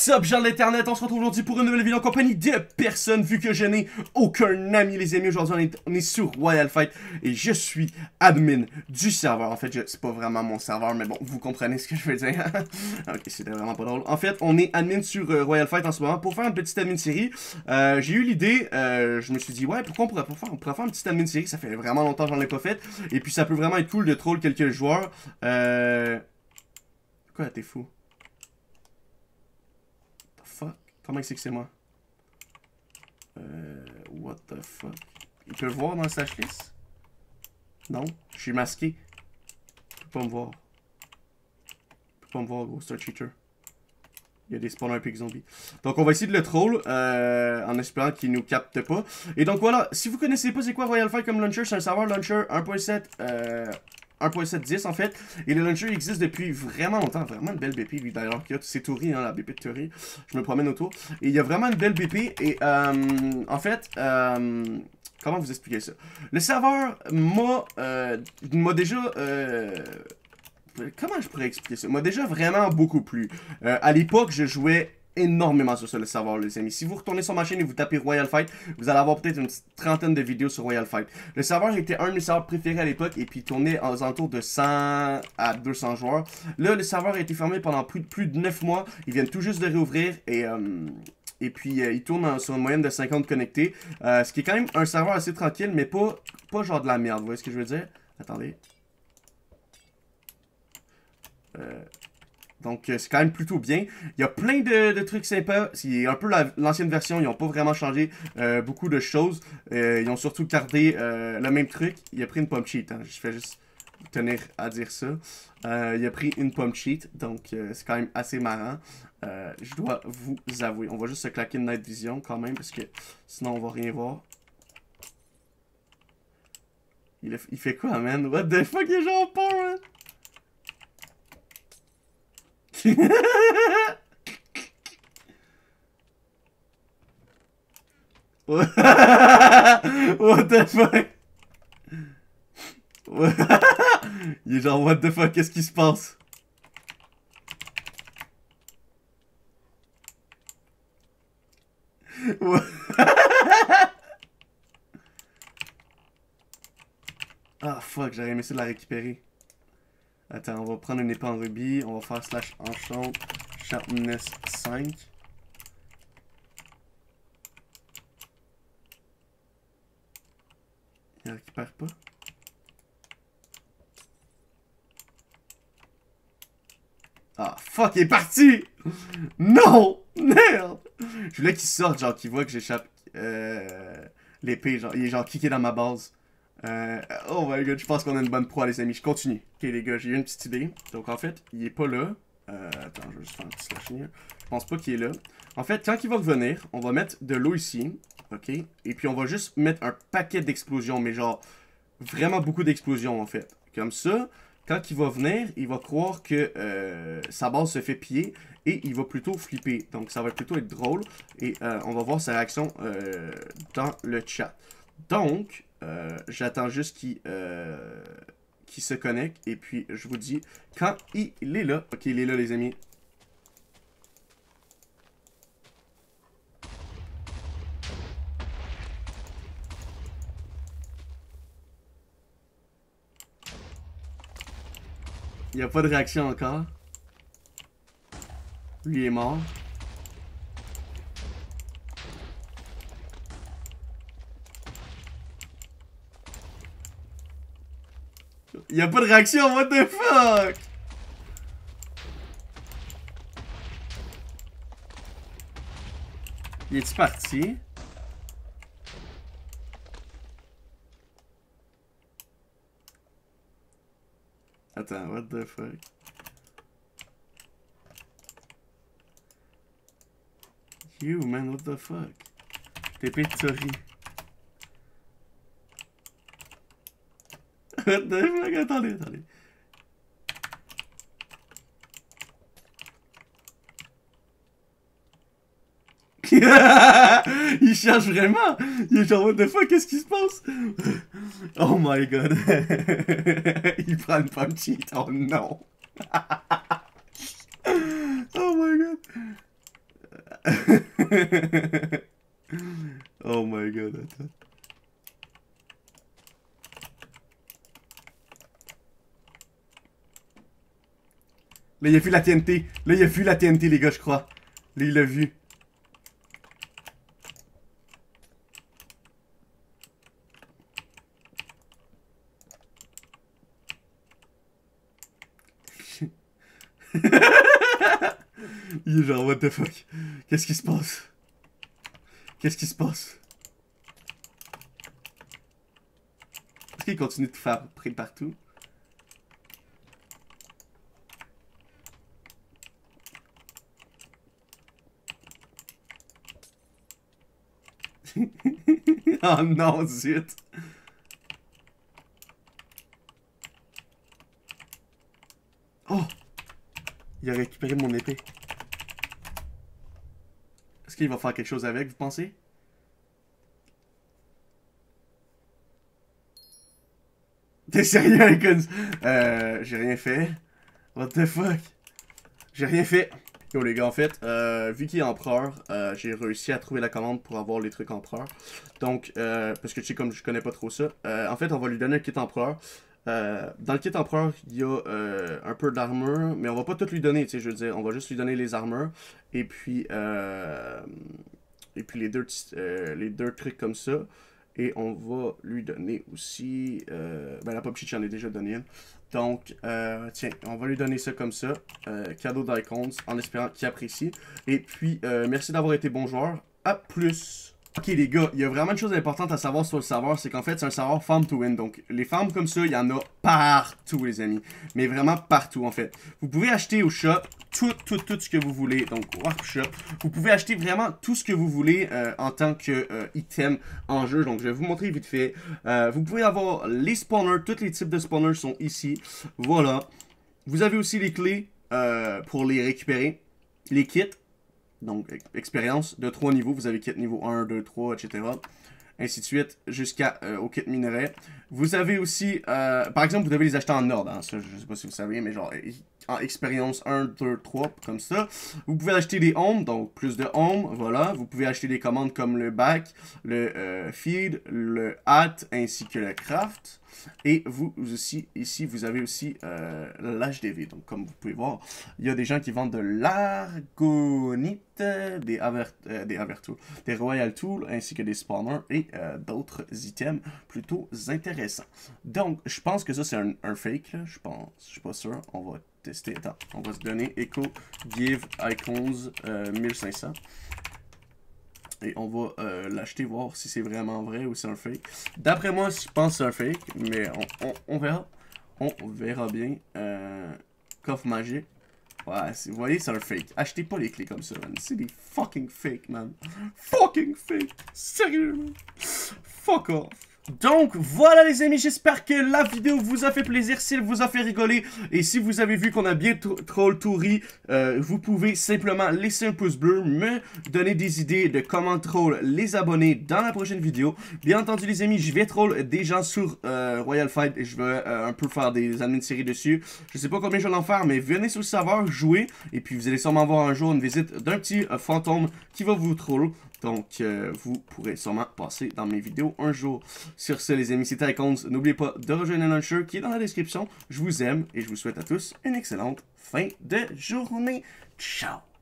What's up, gens de l'internet, on se retrouve aujourd'hui pour une nouvelle vidéo en compagnie de personne, vu que je n'ai aucun ami, les amis. Aujourd'hui, on est sur Royal Fight et je suis admin du serveur. En fait, c'est pas vraiment mon serveur, mais bon, vous comprenez ce que je veux dire. Ok, c'était vraiment pas drôle. En fait, on est admin sur Royal Fight en ce moment pour faire une petite admin série. J'ai eu l'idée, je me suis dit, ouais, pourquoi on pourrait faire une petite admin série, ça fait vraiment longtemps que j'en ai pas fait. Et puis ça peut vraiment être cool de troll quelques joueurs. Quoi, t'es fou? Fuck. Comment c'est que c'est moi? What the fuck? Il peut le voir dans le slash list? Non? Je suis masqué. Il peut pas me voir. Il peut pas me voir, gros. C'est un cheater. Il y a des spawners epic zombies. Donc on va essayer de le troll en espérant qu'il nous capte pas. Et donc voilà, si vous connaissez pas c'est quoi Royal Fight comme launcher, c'est un serveur launcher 1.7.10 en fait. Et le launcher existe depuis vraiment longtemps. Vraiment une belle BP lui d'ailleurs. C'est Tori, hein, la BP de Tori. Je me promène autour. Et il y a vraiment une belle BP. Et en fait, comment vous expliquer ça? Le serveur m'a déjà... comment je pourrais expliquer ça? M'a déjà vraiment beaucoup plu. À l'époque, je jouais énormément sur le serveur, les amis. Si vous retournez sur ma chaîne et vous tapez Royal Fight, vous allez avoir peut-être une trentaine de vidéos sur Royal Fight. Le serveur était un de mes serveurs préférés à l'époque et puis il tournait aux alentours de 100 à 200 joueurs. Là, le serveur a été fermé pendant plus de 9 mois. Ils viennent tout juste de réouvrir et puis, il tourne sur une moyenne de 50 connectés. Ce qui est quand même un serveur assez tranquille, mais pas genre de la merde. Vous voyez ce que je veux dire? Attendez. Donc, c'est quand même plutôt bien. Il y a plein de trucs sympas. C'est un peu l'ancienne version. Ils n'ont pas vraiment changé beaucoup de choses. Ils ont surtout gardé le même truc. Il a pris une pomme cheat. Hein. Je fais juste tenir à dire ça. Il a pris une pomme cheat. Donc, c'est quand même assez marrant. Je dois vous avouer. On va juste se claquer une night vision quand même. Parce que sinon, on va rien voir. Il fait quoi, man? What the fuck, il est genre pas, man? What the fuck? Il est genre what the fuck, qu'est-ce qui se passe? Ah fuck, j'aurais aimé ça de la récupérer. Attends, on va prendre une épée en rubis, on va faire slash enchant sharpness 5. Il récupère pas. Ah fuck, il est parti! Non! Merde! Je voulais qu'il sorte, genre qu'il voit que j'échappe l'épée, genre il est genre kické dans ma base. Oh my god, je pense qu'on a une bonne proie les amis, je continue. Ok les gars, j'ai eu une petite idée. Donc en fait, il est pas là. Attends, je vais juste faire un petit slash here. Je pense pas qu'il est là. En fait, quand il va revenir, on va mettre de l'eau ici. Ok? Et puis on va juste mettre un paquet d'explosions, mais genre vraiment beaucoup d'explosions en fait. Comme ça, quand il va venir, il va croire que sa base se fait piller et il va plutôt flipper. Donc ça va plutôt être drôle et on va voir sa réaction dans le chat. Donc, j'attends juste qu'il se connecte et puis je vous dis quand il est là. Ok, il est là les amis. Il n'y a pas de réaction encore. Lui est mort. Il n'y a pas de réaction, what the fuck? Il est-tu parti? Attends, what the fuck? You, man, what the fuck? TP de Tori. What the fuck? Attendez. Il cherche vraiment. Il est genre, what the fuck, qu'est-ce qui se passe? Oh my god. Il prend une pomme cheat. Oh non. Oh my god. Oh my god, attends. Là, il a vu la TNT. Là, il a vu la TNT, les gars, je crois. Là, il l'a vu. Il est genre, what the fuck? Qu'est-ce qui se passe? Qu'est-ce qui se passe? Est-ce qu'il continue de faire près de partout? Oh non, zut! Oh! Il a récupéré mon épée. Est-ce qu'il va faire quelque chose avec, vous pensez? T'es sérieux, Icons? J'ai rien fait. What the fuck? J'ai rien fait. Yo les gars, en fait, vu qu'il est empereur, j'ai réussi à trouver la commande pour avoir les trucs empereur. Donc, parce que tu sais, comme je connais pas trop ça, en fait, on va lui donner un kit empereur. Dans le kit empereur, il y a un peu d'armure, mais on va pas tout lui donner, tu sais, je veux dire, on va juste lui donner les armures, et puis les deux trucs comme ça. Et on va lui donner aussi... ben la pop sheet, j'en ai déjà donné une. Donc, tiens, on va lui donner ça comme ça. Cadeau d'Icons, en espérant qu'il apprécie. Et puis, merci d'avoir été bon joueur. À plus! Ok les gars, il y a vraiment une chose importante à savoir sur le serveur, c'est qu'en fait c'est un serveur farm to win, donc les farms comme ça, il y en a partout les amis, mais vraiment partout en fait. Vous pouvez acheter au shop tout ce que vous voulez, donc Warp Shop, vous pouvez acheter vraiment tout ce que vous voulez en tant que item en jeu, donc je vais vous montrer vite fait. Vous pouvez avoir les spawners, tous les types de spawners sont ici, voilà. Vous avez aussi les clés pour les récupérer, les kits. Donc, expérience de 3 niveaux. Vous avez kit niveau 1, 2, 3, etc. Ainsi de suite, jusqu'à au kit minerai. Vous avez aussi, par exemple, vous devez les acheter en ordre. Hein, ça, je sais pas si vous savez, mais genre, en expérience 1, 2, 3, comme ça. Vous pouvez acheter des homes, donc plus de homes, voilà. Vous pouvez acheter des commandes comme le back, le feed, le hat, ainsi que le craft. Et vous aussi, ici, vous avez aussi l'HDV. Donc, comme vous pouvez voir, il y a des gens qui vendent de l'argonite, des Avertools, des Royal Tools, ainsi que des spawners et d'autres items plutôt intéressants. Donc, je pense que ça, c'est un fake, là. Je pense, je suis pas sûr. On va tester. Attends, on va se donner Echo Give Icons 1500. Et on va l'acheter, voir si c'est vraiment vrai ou c'est un fake. D'après moi, je pense que c'est un fake, mais on verra. On verra bien. Coffre magique. Ouais, vous voyez, c'est un fake. Achetez pas les clés comme ça, man. C'est des fucking fake, man. Fucking fake. Sérieux, man. Fuck off. Donc voilà les amis, j'espère que la vidéo vous a fait plaisir, si elle vous a fait rigoler et si vous avez vu qu'on a bien troll tout ri, vous pouvez simplement laisser un pouce bleu, me donner des idées de comment troll les abonnés dans la prochaine vidéo. Bien entendu les amis, je vais troll des gens sur Royal Fight et je vais un peu faire des admin séries dessus. Je sais pas combien je vais en faire, mais venez sur le serveur, jouer et puis vous allez sûrement voir un jour une visite d'un petit fantôme qui va vous troll. Donc, vous pourrez sûrement passer dans mes vidéos un jour. Sur ce, les amis, c'était Icons. N'oubliez pas de rejoindre le launcher qui est dans la description. Je vous aime et je vous souhaite à tous une excellente fin de journée. Ciao!